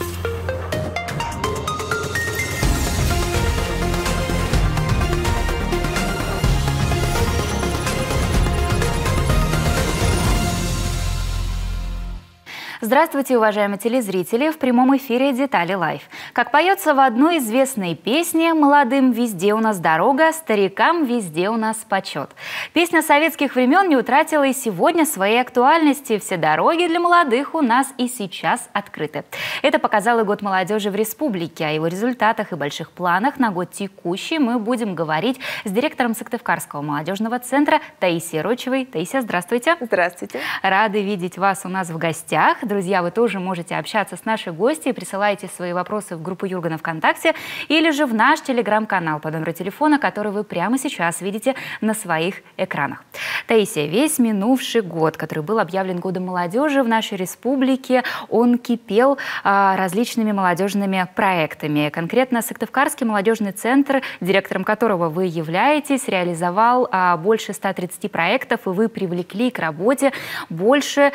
Здравствуйте, уважаемые телезрители! В прямом эфире «Детали Лайф». Как поется в одной известной песне: «Молодым везде у нас дорога, старикам везде у нас почет». Песня советских времен не утратила и сегодня своей актуальности. Все дороги для молодых у нас и сейчас открыты. Это показал и год молодежи в республике. О его результатах и больших планах на год текущий мы будем говорить с директором Сыктывкарского молодежного центра Таисией Рочевой. Таисия, здравствуйте! Здравствуйте! Рады видеть вас у нас в гостях. Друзья, вы тоже можете общаться с нашей гостьей, присылайте свои вопросы в группу Юргана ВКонтакте или же в наш телеграм-канал по номеру телефона, который вы прямо сейчас видите на своих экранах. Таисия, весь минувший год, который был объявлен годом молодежи в нашей республике, он кипел различными молодежными проектами. Конкретно Сыктывкарский молодежный центр, директором которого вы являетесь, реализовал больше 130 проектов, и вы привлекли к работе больше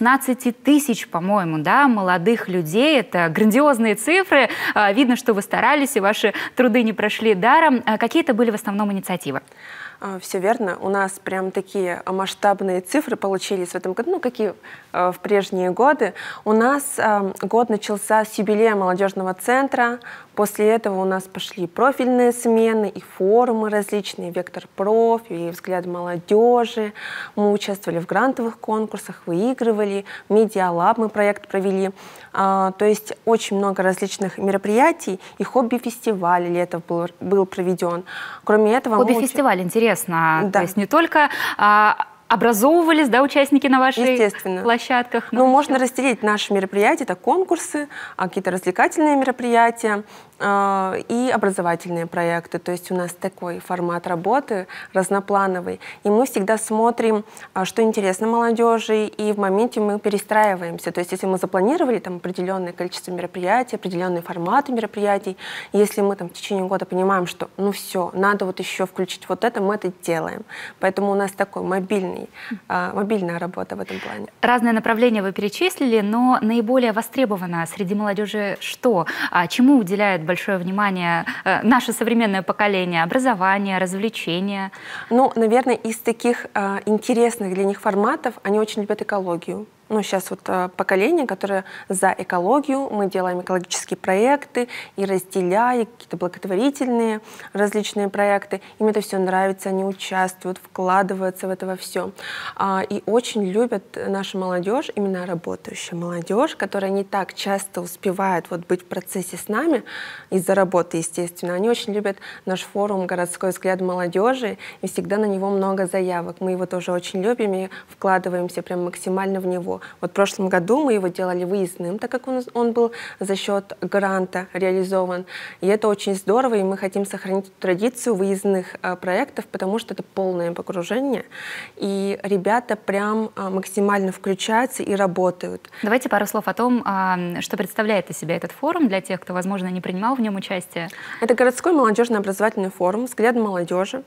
16 тысяч, по-моему, да, молодых людей. Это грандиозные цифры. Видно, что вы старались, и ваши труды не прошли даром. Какие это были в основном инициативы? Все верно. У нас прям такие масштабные цифры получились в этом году, ну, как и в прежние годы. У нас год начался с юбилея молодежного центра. После этого у нас пошли профильные смены и форумы различные, «Вектор профи», и «Взгляд молодежи». Мы участвовали в грантовых конкурсах, выигрывали. «Медиалаб» мы проект провели. То есть очень много различных мероприятий, и хобби-фестиваль летом был проведен. Кроме этого... Хобби-фестиваль, интересно. Да. То есть не только... образовывались, да, участники на ваших площадках? Ну, можно разделить наши мероприятия, это конкурсы, какие-то развлекательные мероприятия и образовательные проекты. То есть у нас такой формат работы разноплановый. И мы всегда смотрим, что интересно молодежи, и в моменте мы перестраиваемся. То есть если мы запланировали там определенное количество мероприятий, определенные форматы мероприятий, если мы там в течение года понимаем, что ну все, надо вот еще включить вот это, мы это делаем. Поэтому у нас такой мобильная работа в этом плане. Разные направления вы перечислили, но наиболее востребовано среди молодежи что? Чему уделяет большое внимание наше современное поколение? Образование, развлечения? Ну, наверное, из таких интересных для них форматов они очень любят экологию. Ну, сейчас вот поколение, которое за экологию, мы делаем экологические проекты и разделяем какие-то благотворительные различные проекты. Им это все нравится, они участвуют, вкладываются в это во все. И очень любят наша молодежь, именно работающая молодежь, которая не так часто успевает вот быть в процессе с нами из-за работы, естественно. Они очень любят наш форум «Городской взгляд молодежи», и всегда на него много заявок. Мы его тоже очень любим и вкладываемся прям максимально в него. Вот в прошлом году мы его делали выездным, так как он был за счет гранта реализован. И это очень здорово, и мы хотим сохранить традицию выездных проектов, потому что это полное погружение. И ребята прям максимально включаются и работают. Давайте пару слов о том, что представляет из себя этот форум для тех, кто, возможно, не принимал в нем участие. Это городской молодежно-образовательный форум «Взгляд молодежи».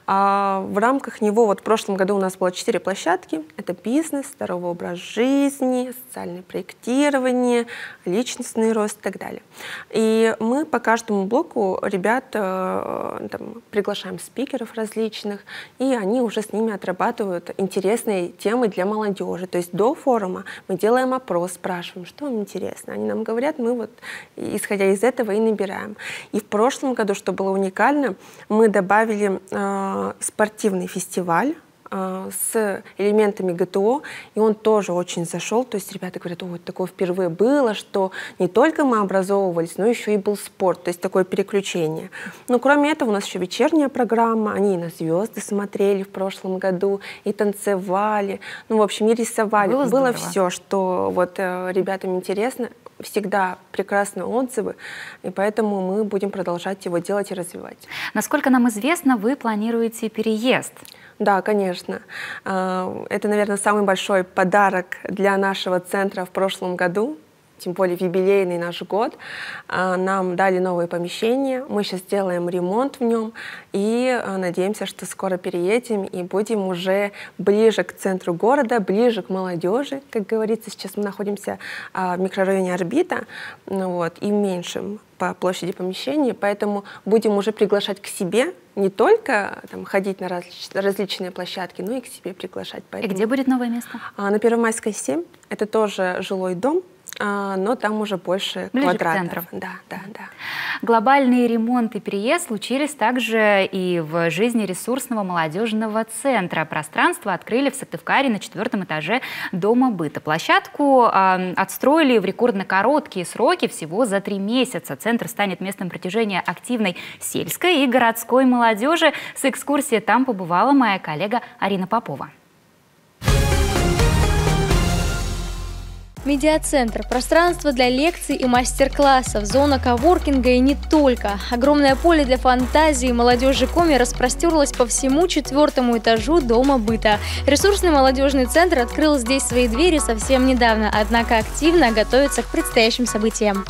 В рамках него вот в прошлом году у нас было 4 площадки. Это бизнес, здоровый образ жизни, социальное проектирование, личностный рост и так далее. И мы по каждому блоку ребят приглашаем спикеров различных, и они уже с ними отрабатывают интересные темы для молодежи. То есть до форума мы делаем опрос, спрашиваем, что им интересно. Они нам говорят, мы вот исходя из этого и набираем. И в прошлом году, что было уникально, мы добавили спортивный фестиваль с элементами ГТО, и он тоже очень зашел. То есть ребята говорят, вот такое впервые было, что не только мы образовывались, но еще и был спорт, то есть такое переключение. Но кроме этого у нас еще вечерняя программа, они и на звезды смотрели в прошлом году, и танцевали, ну, в общем, и рисовали. Было все, что вот ребятам интересно. Всегда прекрасные отзывы, и поэтому мы будем продолжать его делать и развивать. Насколько нам известно, вы планируете переезд. Да, конечно. Это, наверное, самый большой подарок для нашего центра в прошлом году. тем более в юбилейный наш год, нам дали новое помещение. Мы сейчас делаем ремонт в нем и надеемся, что скоро переедем и будем уже ближе к центру города, ближе к молодежи. Как говорится, сейчас мы находимся в микрорайоне Орбита, вот, и меньшем по площади помещения, поэтому будем уже приглашать к себе, не только там, ходить на различные площадки, но и к себе приглашать. Поэтому... И где будет новое место? На Первомайской 7. Это тоже жилой дом, но там уже больше ближе квадратов. К центру. Да. Глобальный ремонт и переезд случились также и в жизни ресурсного молодежного центра. Пространство открыли в Сыктывкаре на 4-м этаже Дома быта. Площадку отстроили в рекордно короткие сроки, всего за 3 месяца. Центр станет местом притяжения активной сельской и городской молодежи. С экскурсией там побывала моя коллега Арина Попова. Медиацентр – пространство для лекций и мастер-классов, зона коворкинга и не только. Огромное поле для фантазии молодежи Коми распростерлось по всему 4-му этажу Дома быта. Ресурсный молодежный центр открыл здесь свои двери совсем недавно, однако активно готовится к предстоящим событиям.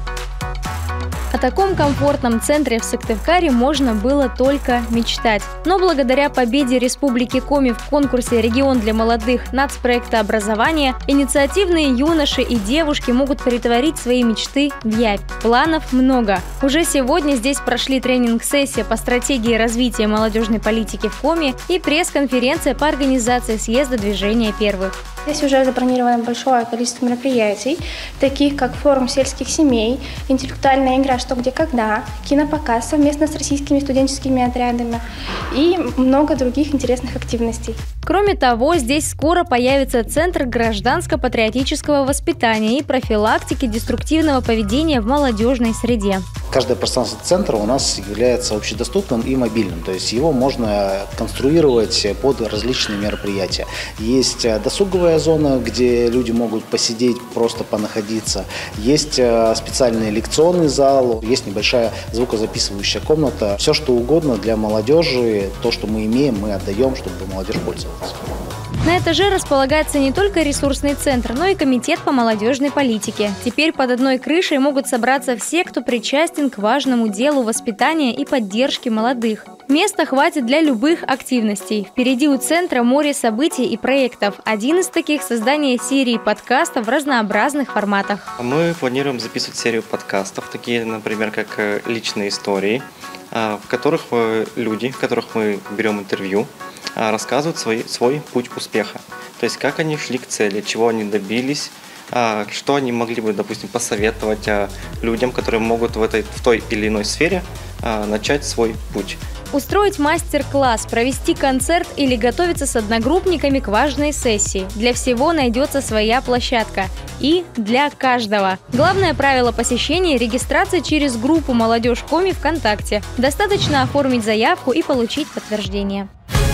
О таком комфортном центре в Сыктывкаре можно было только мечтать. Но благодаря победе Республики Коми в конкурсе «Регион для молодых» нацпроекта образования, инициативные юноши и девушки могут притворить свои мечты в явь. Планов много. Уже сегодня здесь прошли тренинг-сессия по стратегии развития молодежной политики в Коми и пресс-конференция по организации съезда движения первых. Здесь уже забронировано большое количество мероприятий, таких как форум сельских семей, интеллектуальная игра «Что, где, когда», кинопоказ совместно с российскими студенческими отрядами и много других интересных активностей. Кроме того, здесь скоро появится Центр гражданско-патриотического воспитания и профилактики деструктивного поведения в молодежной среде. Каждое пространство центра у нас является общедоступным и мобильным, то есть его можно конструировать под различные мероприятия. Есть досуговая зона, где люди могут посидеть, просто понаходиться. Есть специальный лекционный зал, есть небольшая звукозаписывающая комната. Все, что угодно для молодежи, то, что мы имеем, мы отдаем, чтобы молодежь пользовалась. На этаже располагается не только ресурсный центр, но и комитет по молодежной политике. Теперь под одной крышей могут собраться все, кто причастен к важному делу воспитания и поддержки молодых. Места хватит для любых активностей. Впереди у центра море событий и проектов. Один из таких – создание серии подкастов в разнообразных форматах. Мы планируем записывать серию подкастов, такие, например, как «Личные истории», в которых люди, в которых мы берем интервью, рассказывают свой путь успеха. То есть, как они шли к цели, чего они добились, что они могли бы, допустим, посоветовать людям, которые могут в той или иной сфере начать свой путь. Устроить мастер-класс, провести концерт или готовиться с одногруппниками к важной сессии. Для всего найдется своя площадка. И для каждого. Главное правило посещения – регистрация через группу «Молодежь Коми» ВКонтакте. Достаточно оформить заявку и получить подтверждение.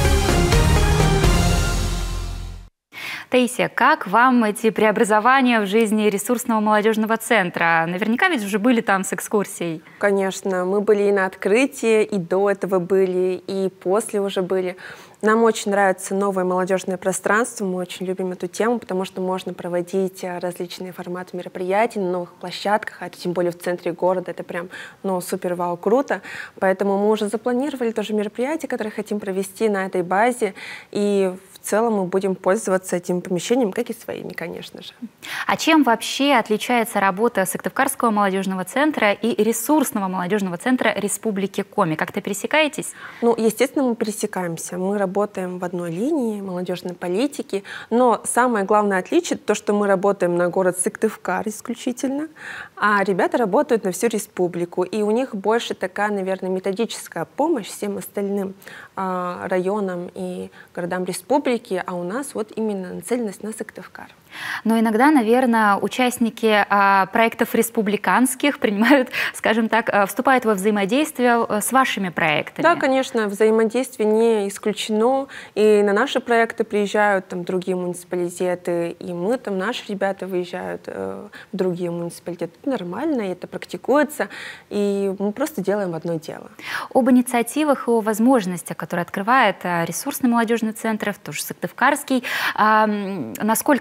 Таисия, как вам эти преобразования в жизни ресурсного молодежного центра? Наверняка ведь уже были там с экскурсией. Конечно, мы были и на открытии, и до этого были, и после уже были. Нам очень нравится новое молодежное пространство, мы очень любим эту тему, потому что можно проводить различные форматы мероприятий на новых площадках, а тем более в центре города, это прям, супер-вау, круто. Поэтому мы уже запланировали тоже мероприятия, которые хотим провести на этой базе, и в целом мы будем пользоваться этим помещением, как и своими, конечно же. А чем вообще отличается работа Сыктывкарского молодежного центра и ресурсного молодежного центра Республики Коми? Как-то пересекаетесь? Естественно, мы пересекаемся. Мы работаем в одной линии молодежной политики, но самое главное отличие то, что мы работаем на город Сыктывкар исключительно, а ребята работают на всю республику, и у них больше такая, наверное, методическая помощь всем остальным районам и городам республики, а у нас вот именно нацеленность на Сыктывкар. Но иногда, наверное, участники проектов республиканских принимают, скажем так, вступают во взаимодействие с вашими проектами. Да, конечно, взаимодействие не исключено. И на наши проекты приезжают там другие муниципалитеты, и мы там, наши ребята выезжают в другие муниципалитеты. Это нормально, и это практикуется, и мы просто делаем одно дело. Об инициативах и о возможностях, которые открывает ресурсный молодежный центр, тоже Сыктывкарский. Насколько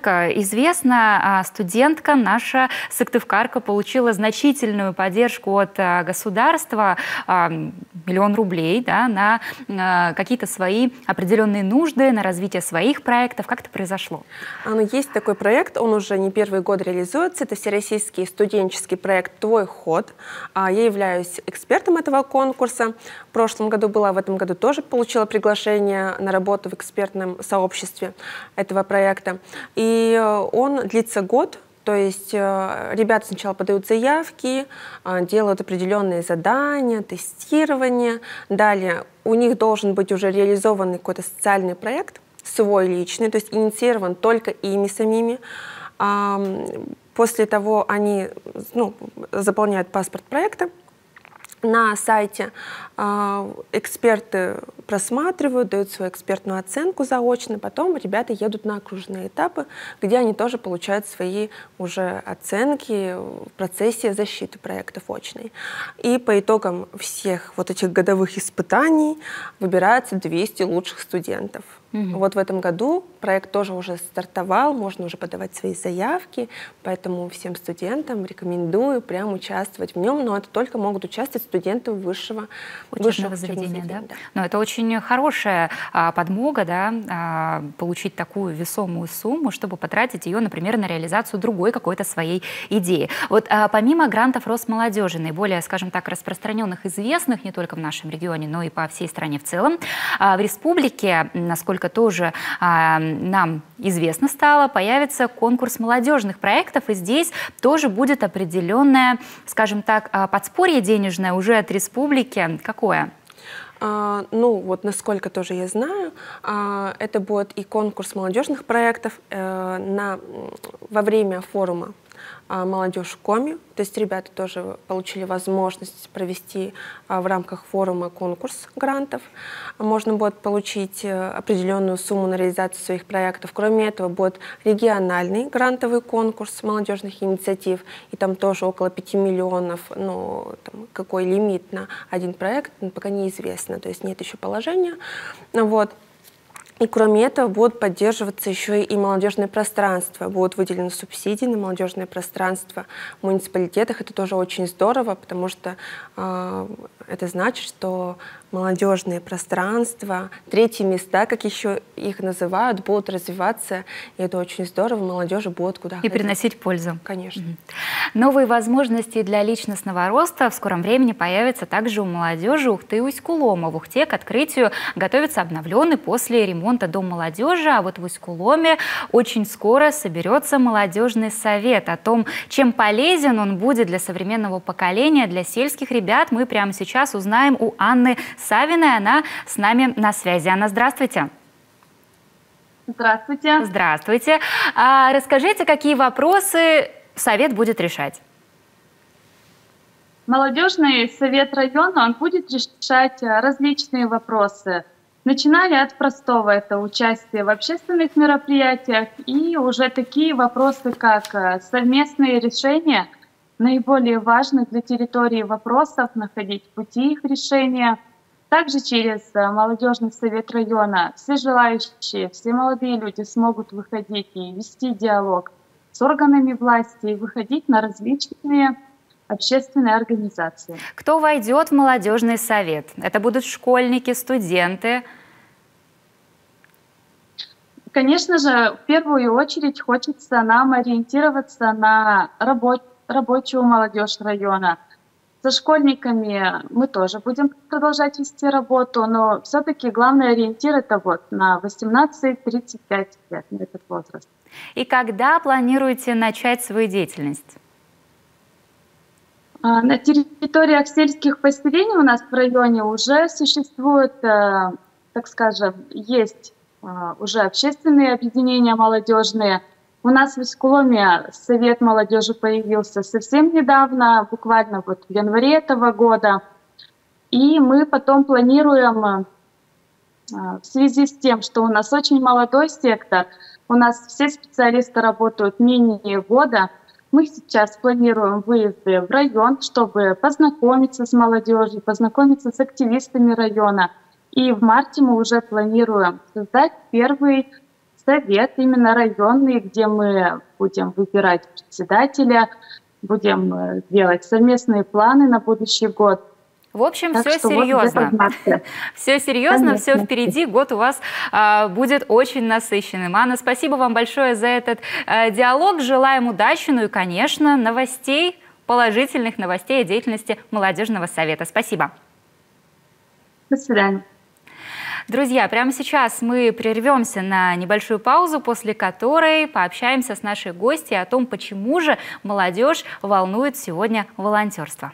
известно, студентка наша сыктывкарка получила значительную поддержку от государства, 1 000 000 рублей, да, на какие-то свои определенные нужды, на развитие своих проектов. Как это произошло? Есть такой проект, он уже не первый год реализуется. Это всероссийский студенческий проект «Твой ход». Я являюсь экспертом этого конкурса. В прошлом году была, в этом году тоже получила приглашение на работу в экспертном сообществе этого проекта. И он длится год. То есть ребята сначала подают заявки, делают определенные задания, тестирование. Далее у них должен быть уже реализованный какой-то социальный проект, свой личный, то есть инициирован только ими самими. После того они заполняют паспорт проекта. На сайте эксперты просматривают, дают свою экспертную оценку заочно, потом ребята едут на окружные этапы, где они тоже получают свои уже оценки в процессе защиты проектов очной. И по итогам всех вот этих годовых испытаний выбираются 200 лучших студентов. Вот в этом году проект тоже уже стартовал, можно уже подавать свои заявки, поэтому всем студентам рекомендую прям участвовать в нем, но это только могут участвовать студенты высшего заведения. Да? Но это очень хорошая подмога, да, получить такую весомую сумму, чтобы потратить ее, например, на реализацию другой какой-то своей идеи. Вот помимо грантов Росмолодежи, наиболее, скажем так, распространенных, известных не только в нашем регионе, но и по всей стране в целом, в республике, насколько тоже нам известно стало, появится конкурс молодежных проектов, и здесь тоже будет определенное, скажем так, подспорье денежное уже от республики. Какое? Вот насколько тоже я знаю, это будет и конкурс молодежных проектов во время форума «Молодежь в Коми». То есть ребята тоже получили возможность провести в рамках форума конкурс грантов. Можно будет получить определенную сумму на реализацию своих проектов. Кроме этого, будет региональный грантовый конкурс молодежных инициатив. И там тоже около 5 миллионов. Какой лимит на один проект, пока неизвестно. То есть нет еще положения. Вот. И кроме этого будут поддерживаться еще и молодежные пространства. Будут выделены субсидии на молодежное пространство в муниципалитетах. Это тоже очень здорово, потому что это значит, что молодежные пространства, третьи места, как еще их называют, будут развиваться. И это очень здорово, молодежи будут куда ходить. И приносить пользу. Конечно. Новые возможности для личностного роста в скором времени появятся также у молодежи Ухты и Усть-Кулома. В Ухте к открытию готовится обновленный после ремонта дом молодежи, а вот в Усть-Куломе очень скоро соберется молодежный совет. О том, чем полезен он будет для современного поколения, для сельских ребят, мы прямо сейчас узнаем у Анны Савиной. Она с нами на связи. Анна, здравствуйте. Здравствуйте. Здравствуйте. Расскажите, какие вопросы совет будет решать? Молодежный совет района, он будет решать различные вопросы. Начиная от простого, это участие в общественных мероприятиях, и уже такие вопросы, как совместные решения наиболее важных для территории вопросов, находить пути их решения. Также через молодежный совет района все желающие, все молодые люди смогут выходить и вести диалог с органами власти, и выходить на различные общественные организации. Кто войдет в молодежный совет? Это будут школьники, студенты? Конечно же, в первую очередь хочется нам ориентироваться на рабочую молодежь района. Со школьниками мы тоже будем продолжать вести работу, но все-таки главный ориентир это на 18-35 лет, на этот возраст. И когда планируете начать свою деятельность? На территориях сельских поселений у нас в районе уже существует, так скажем, есть уже общественные объединения молодежные. У нас в Усть-Куломе совет молодежи появился совсем недавно, буквально в январе этого года. И мы потом планируем, в связи с тем, что у нас очень молодой сектор, у нас все специалисты работают менее года, мы сейчас планируем выезды в район, чтобы познакомиться с молодежью, познакомиться с активистами района. И в марте мы уже планируем создать первый совет, именно районный, где мы будем выбирать председателя, будем делать совместные планы на будущий год. В общем, Так все что серьезно. Вот все серьезно, Конечно. все впереди. Год у вас будет очень насыщенным. Анна, спасибо вам большое за этот диалог. Желаем удачи, ну и, конечно, новостей, положительных новостей о деятельности молодежного совета. Спасибо. До свидания. Друзья, прямо сейчас мы прервемся на небольшую паузу, после которой пообщаемся с нашей гостьей о том, почему же молодежь волнует сегодня волонтерство.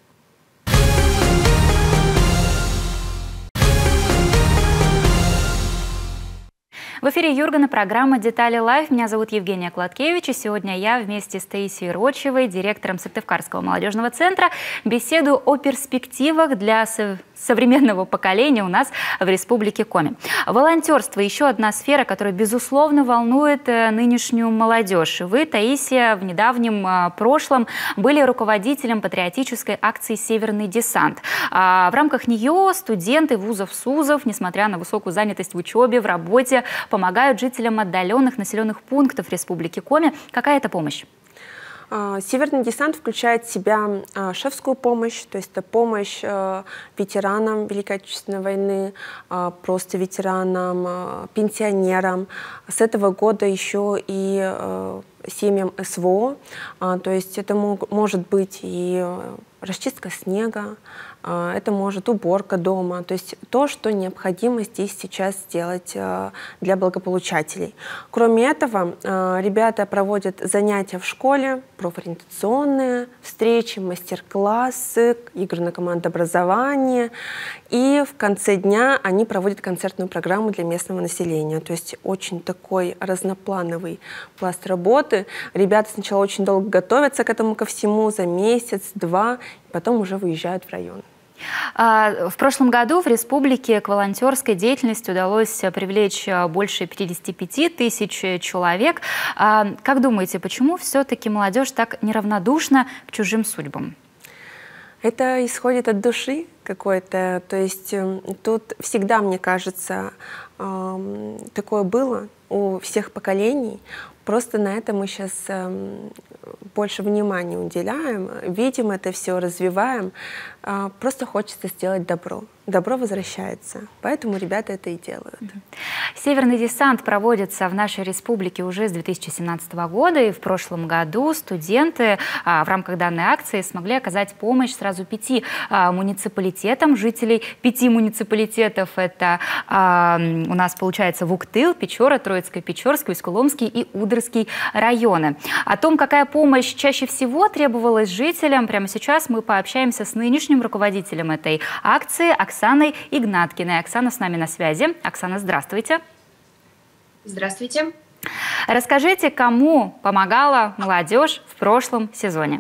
В эфире Юргана, программа «Детали Лайв». Меня зовут Евгения Кладкевич, и сегодня я вместе с Таисией Рочевой, директором Сыктывкарского молодежного центра, беседую о перспективах для современного поколения у нас в Республике Коми. Волонтерство – еще одна сфера, которая, безусловно, волнует нынешнюю молодежь. Вы, Таисия, в недавнем прошлом были руководителем патриотической акции «Северный десант». В рамках нее студенты вузов СУЗов, несмотря на высокую занятость в учебе, в работе, помогают жителям отдаленных населенных пунктов Республики Коми. Какая это помощь? Северный десант включает в себя шефскую помощь, то есть это помощь ветеранам Великой Отечественной войны, просто ветеранам, пенсионерам. С этого года еще и семьям СВО, то есть это может быть и расчистка снега, это может уборка дома, то есть то, что необходимо здесь сейчас сделать для благополучателей. Кроме этого, ребята проводят занятия в школе, профориентационные встречи, мастер-классы, игры на командообразование, и в конце дня они проводят концертную программу для местного населения, то есть очень такой разноплановый пласт работы. Ребята сначала очень долго готовятся к этому ко всему, за месяц-два, потом уже выезжают в район. В прошлом году в республике к волонтерской деятельности удалось привлечь больше 55 тысяч человек. Как думаете, почему все-таки молодежь так неравнодушна к чужим судьбам? Это исходит от души какой-то, то есть тут всегда, мне кажется, такое было у всех поколений. Просто на это мы сейчас больше внимания уделяем, видим это все, развиваем. Просто хочется сделать добро. Добро возвращается, поэтому ребята это и делают. Северный десант проводится в нашей республике уже с 2017 года, и в прошлом году студенты в рамках данной акции смогли оказать помощь сразу 5 муниципалитетам, жителей 5 муниципалитетов. Это у нас получается Вуктыл, Печора, Троицко-Печорский, Усть-Куломский и Удрский районы. О том, какая помощь чаще всего требовалась жителям, прямо сейчас мы пообщаемся с нынешним руководителем этой акции Оксаной Игнаткиной. Оксана с нами на связи. Оксана, здравствуйте. Здравствуйте. Расскажите, кому помогала молодежь в прошлом сезоне?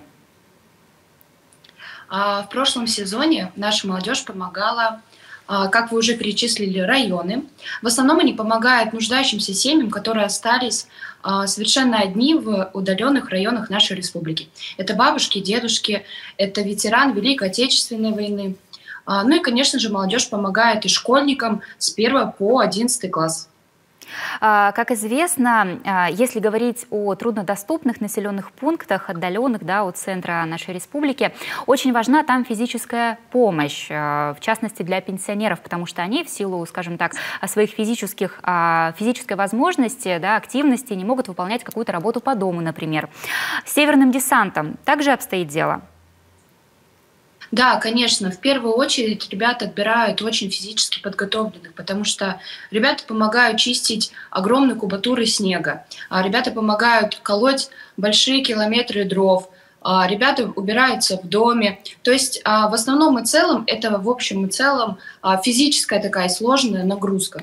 В прошлом сезоне наша молодежь помогала, как вы уже перечислили, районы. В основном они помогают нуждающимся семьям, которые остались совершенно одни в удаленных районах нашей республики. Это бабушки, дедушки, это ветераны Великой Отечественной войны. Ну и, конечно же, молодежь помогает и школьникам с 1 по 11 класс. Как известно, если говорить о труднодоступных населенных пунктах, отдаленных, да, от центра нашей республики, очень важна там физическая помощь, в частности для пенсионеров, потому что они в силу, скажем так, своих физической возможности, да, активности не могут выполнять какую-то работу по дому, например. С северным десантом также обстоит дело. Да, конечно, в первую очередь ребята отбирают очень физически подготовленных, потому что ребята помогают чистить огромные кубатуры снега, ребята помогают колоть большие километры дров, ребята убираются в доме. То есть в основном и целом это в общем и целом физическая такая сложная нагрузка.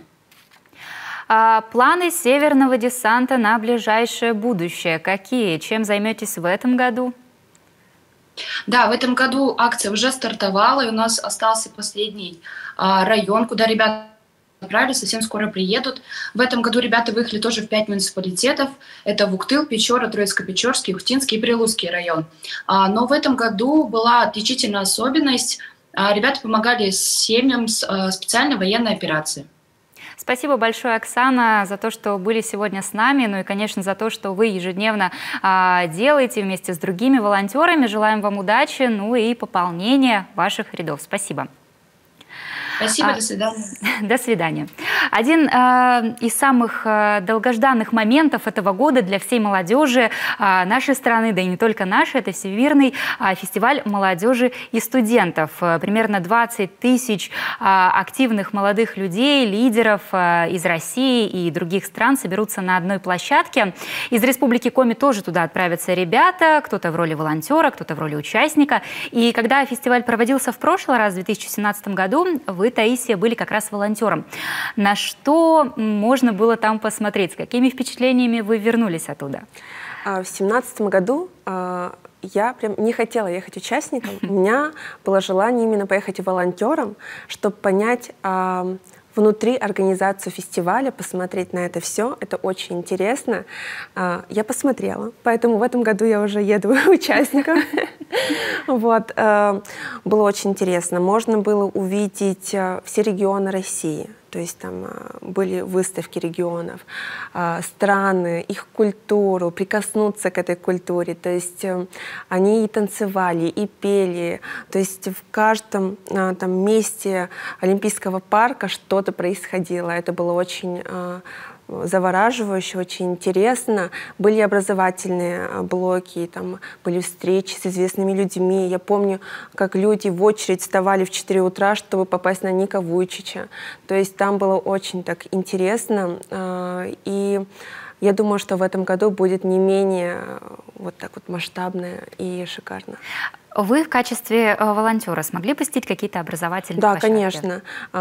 Планы северного десанта на ближайшее будущее какие? Чем займетесь в этом году? Да, в этом году акция уже стартовала, и у нас остался последний район, куда ребята отправились, совсем скоро приедут. В этом году ребята выехали тоже в 5 муниципалитетов. Это Вуктыл, Печора, Троицко-Печорский, Ухтинский и Прилузский район. Но в этом году была отличительная особенность. Ребята помогали семьям с специальной военной операции. Спасибо большое, Оксана, за то, что были сегодня с нами, ну и, конечно, за то, что вы ежедневно делаете вместе с другими волонтерами. Желаем вам удачи, ну и пополнения ваших рядов. Спасибо. Спасибо, до свидания. До свидания. Один из самых долгожданных моментов этого года для всей молодежи нашей страны, да и не только нашей, это Всемирный фестиваль молодежи и студентов. Примерно 20 тысяч активных молодых людей, лидеров из России и других стран соберутся на одной площадке. Из Республики Коми тоже туда отправятся ребята, кто-то в роли волонтера, кто-то в роли участника. И когда фестиваль проводился в прошлый раз, в 2017 году, вы, Таисия, были как раз волонтером. На что можно было там посмотреть? С какими впечатлениями вы вернулись оттуда? В 2017 году я прям не хотела ехать участником. У меня было желание именно поехать волонтером, чтобы понять внутри организацию фестиваля, посмотреть на это все. Это очень интересно. Я посмотрела, поэтому в этом году я уже еду участником. Вот. Было очень интересно. Можно было увидеть все регионы России. То есть там были выставки регионов, страны, их культуру, прикоснуться к этой культуре. То есть они и танцевали, и пели. То есть в каждом там месте Олимпийского парка что-то происходило. Это было очень завораживающе, очень интересно. Были образовательные блоки, там были встречи с известными людьми. Я помню, как люди в очередь вставали в 4 утра, чтобы попасть на Ника Вуйчича. То есть там было очень так интересно. И я думаю, что в этом году будет не менее вот так вот масштабно и шикарно. Вы в качестве волонтера смогли посетить какие-то образовательные площадки? Да, конечно.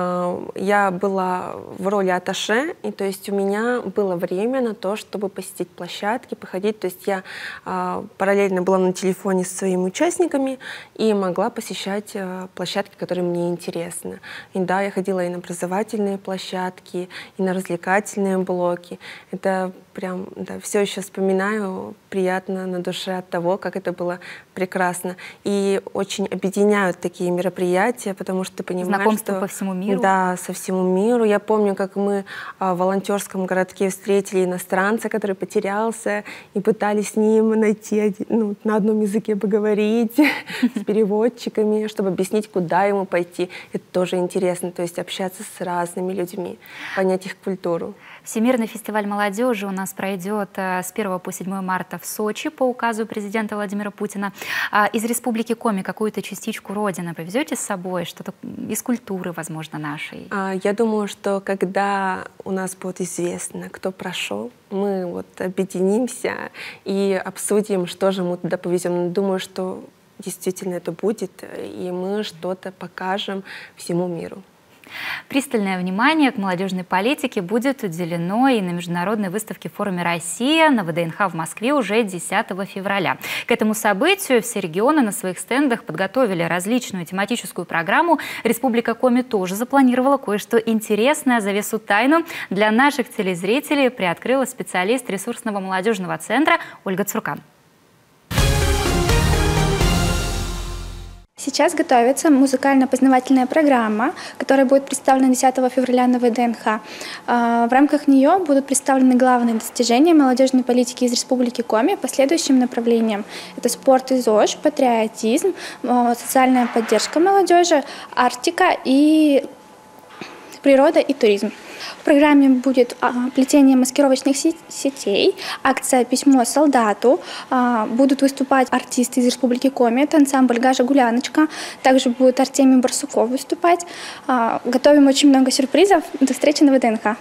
Я была в роли атташе, и то есть у меня было время на то, чтобы посетить площадки, походить. То есть я параллельно была на телефоне со своими участниками и могла посещать площадки, которые мне интересны. И да, я ходила и на образовательные площадки, и на развлекательные блоки. Это прям, да, все еще вспоминаю, приятно на душе от того, как это было прекрасно. И очень объединяют такие мероприятия, потому что ты понимаешь, знакомство что по всему миру. Да, со всему миру. Я помню, как мы в волонтерском городке встретили иностранца, который потерялся, и пытались с ним найти, ну, на одном языке поговорить с переводчиками, чтобы объяснить, куда ему пойти. Это тоже интересно, то есть общаться с разными людьми, понять их культуру. Всемирный фестиваль молодежи у нас пройдет с 1 по 7 марта в Сочи по указу президента Владимира Путина. Из Республики Коми какую-то частичку Родины повезете с собой? Что-то из культуры, возможно, нашей? Я думаю, что когда у нас будет известно, кто прошел, мы вот объединимся и обсудим, что же мы туда повезем. Думаю, что действительно это будет, и мы что-то покажем всему миру. Пристальное внимание к молодежной политике будет уделено и на международной выставке в форуме «Россия» на ВДНХ в Москве уже 10 февраля. К этому событию все регионы на своих стендах подготовили различную тематическую программу. Республика Коми тоже запланировала кое-что интересное. Завесу тайну для наших телезрителей приоткрыла специалист ресурсного молодежного центра Ольга Цуркан. Сейчас готовится музыкально-познавательная программа, которая будет представлена 10 февраля на ВДНХ. В рамках нее будут представлены главные достижения молодежной политики из Республики Коми по следующим направлениям. Это спорт и ЗОЖ, патриотизм, социальная поддержка молодежи, Арктика и природа и туризм. В программе будет плетение маскировочных сетей, акция «Письмо солдату». Будут выступать артисты из Республики Коми, это ансамбль «Гажа Гуляночка». Также будет Артемий Барсуков выступать. Готовим очень много сюрпризов. До встречи на ВДНХ.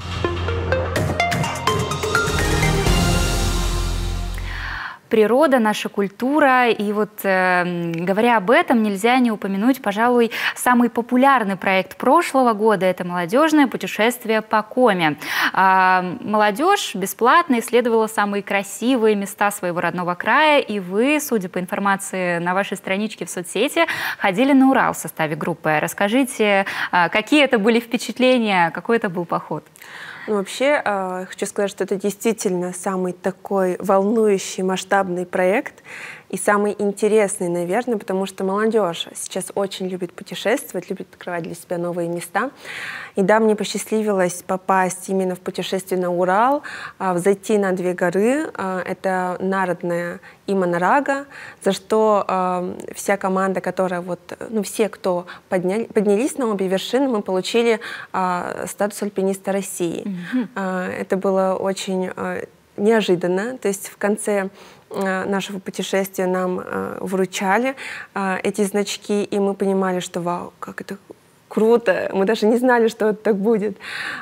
Природа, наша культура. И вот говоря об этом, нельзя не упомянуть, пожалуй, самый популярный проект прошлого года – это молодежное путешествие по Коми. Молодежь бесплатно исследовала самые красивые места своего родного края, и вы, судя по информации на вашей страничке в соцсети, ходили на Урал в составе группы. Расскажите, какие это были впечатления, какой это был поход? Ну, вообще, хочу сказать, что это действительно самый такой волнующий, масштабный проект. и самый интересный, наверное, потому что молодежь сейчас очень любит путешествовать, любит открывать для себя новые места. И да, мне посчастливилось попасть именно в путешествие на Урал, взойти на 2 горы. Это Народная и Монорага, за что вся команда, которая все, кто поднялись на обе вершины, мы получили статус альпиниста России. Это было очень неожиданно, то есть в конце нашего путешествия нам вручали эти значки, и мы понимали, что вау, как это круто, мы даже не знали, что это так будет.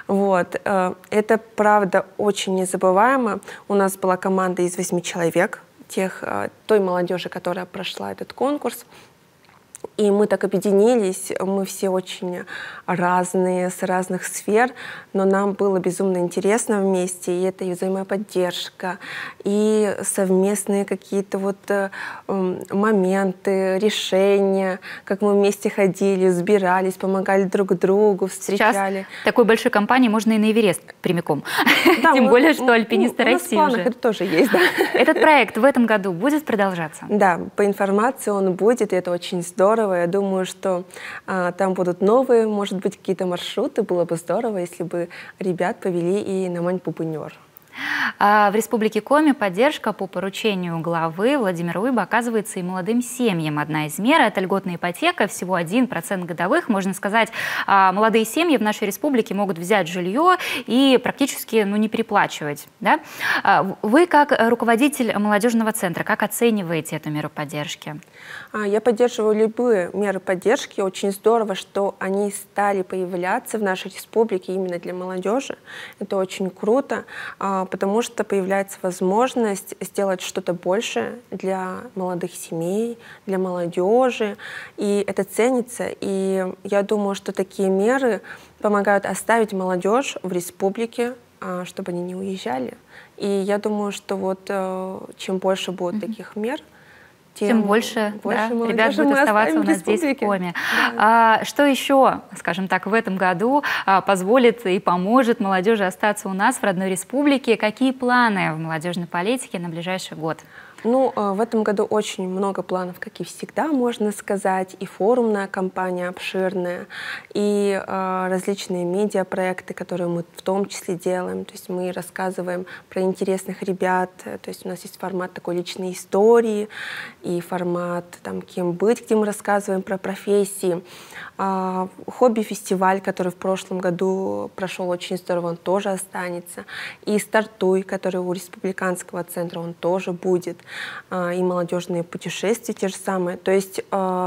Это, правда, очень незабываемо. У нас была команда из 8 человек, той молодежи, которая прошла этот конкурс. И мы так объединились, мы все очень разные, с разных сфер, но нам было безумно интересно вместе, и это и взаимоподдержка, и совместные какие-то моменты, решения, как мы вместе ходили, взбирались, помогали друг другу, встречали. Сейчас такой большой компании можно и на Эверест прямиком, тем более, что альпинисты России уже. Это тоже есть, да. Этот проект в этом году будет продолжаться? Да, по информации он будет, и это очень здорово. Я думаю, что там будут новые, может быть, какие-то маршруты. Было бы здорово, если бы ребят повели и на Мань-Пупынёр. В Республике Коми поддержка по поручению главы Владимира Уйба оказывается и молодым семьям. Одна из мер – это льготная ипотека, всего 1% годовых. Можно сказать, молодые семьи в нашей республике могут взять жилье и практически не переплачивать. Да? Вы, как руководитель молодежного центра, как оцениваете эту меру поддержки? Я поддерживаю любые меры поддержки. Очень здорово, что они стали появляться в нашей республике именно для молодежи. Это очень круто, потому что появляется возможность сделать что-то большее для молодых семей, для молодежи. И это ценится. И я думаю, что такие меры помогают оставить молодежь в республике, чтобы они не уезжали. И я думаю, что чем больше будет таких мер, тем больше ребят будет оставаться у нас здесь, в Коми. Да. Что еще, скажем так, в этом году позволит и поможет молодежи остаться у нас в родной республике? Какие планы в молодежной политике на ближайший год? В этом году очень много планов, как и всегда, можно сказать. И форумная кампания обширная, и различные медиапроекты, которые мы в том числе делаем. То есть мы рассказываем про интересных ребят. То есть у нас есть формат такой личной истории и формат «Кем быть», где мы рассказываем про профессии. Хобби-фестиваль, который в прошлом году прошел очень здорово, он тоже останется. И «Стартуй», который у республиканского центра, он тоже будет. И молодежные путешествия те же самые. То есть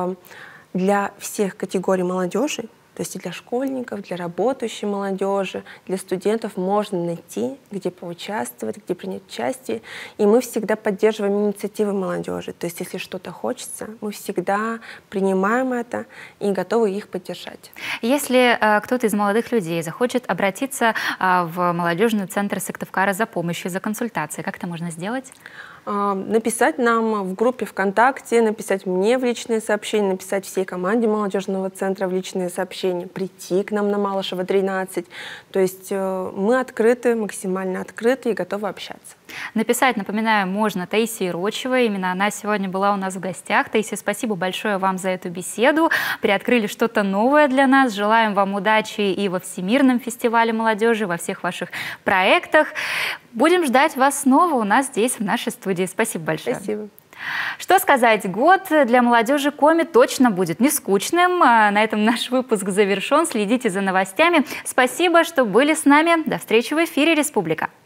для всех категорий молодежи, то есть и для школьников, для работающей молодежи, для студентов можно найти, где поучаствовать, где принять участие. И мы всегда поддерживаем инициативы молодежи. То есть если что-то хочется, мы всегда принимаем это и готовы их поддержать. Если кто-то из молодых людей захочет обратиться в молодежный центр Сыктывкара за помощью, за консультацией, как это можно сделать? Написать нам в группе ВКонтакте, написать мне в личные сообщения, написать всей команде молодежного центра в личные сообщения, прийти к нам на Малышева, 13. То есть мы открыты, максимально открыты и готовы общаться. Написать, напоминаю, можно Таисии Рочевой. Именно она сегодня была у нас в гостях. Таисия, спасибо большое вам за эту беседу. Приоткрыли что-то новое для нас. Желаем вам удачи и во Всемирном фестивале молодежи, во всех ваших проектах. Будем ждать вас снова у нас здесь, в нашей студии. Спасибо большое. Спасибо. Что сказать, год для молодежи Коми точно будет не скучным. На этом наш выпуск завершен. Следите за новостями. Спасибо, что были с нами. До встречи в эфире «Республика».